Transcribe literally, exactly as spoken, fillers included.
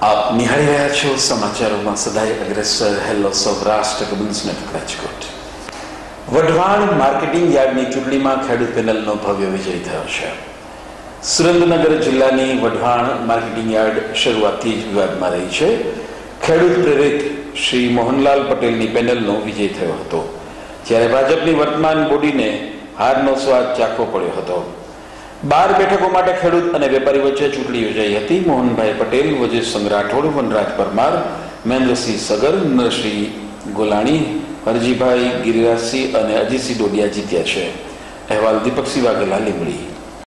આપ નિહાળી રહ્યા છો સમાચારોમાં સદાય અગ્રેસર hello Saurashtra cables network Rajkot. Wadhwan marketing યાર્ડની ચૂંટણીમાં ખેડૂત પેનલનો ભવ્ય વિજય થયો છે. સુરેન્દ્રનગર જિલ્લાની વઢવાણ માર્કેટિંગ યાર્ડ શરૂઆતથી જ વિવાદમાં રહી છે. ખેડૂત પ્રેરિત શ્રી મોહનલાલ પટેલની પેનલનો વિજય થયો હતો, જ્યારે ભાજપની વર્તમાન બોડીને હારનો સ્વાદ ચાખવો પડ્યો હતો. બાર બેઠકો માટે ખેડૂત અને વેપારી વચ્ચે ચૂંટણી યોજાઈ હતી. મોહનભાઈ પટેલ, વજેશસિંહ રાઠોડ, વનરાજ પરમાર, મહેન્દ્રસિંહ સગર, નરસિંહ ગોલાણી, હરજીભાઈ ગિરિરાજસિંહ અને અજીતસિંહ ડોડિયા જીત્યા છે. અહેવાલ દીપકસિંહ વાઘેલા લીંબડી.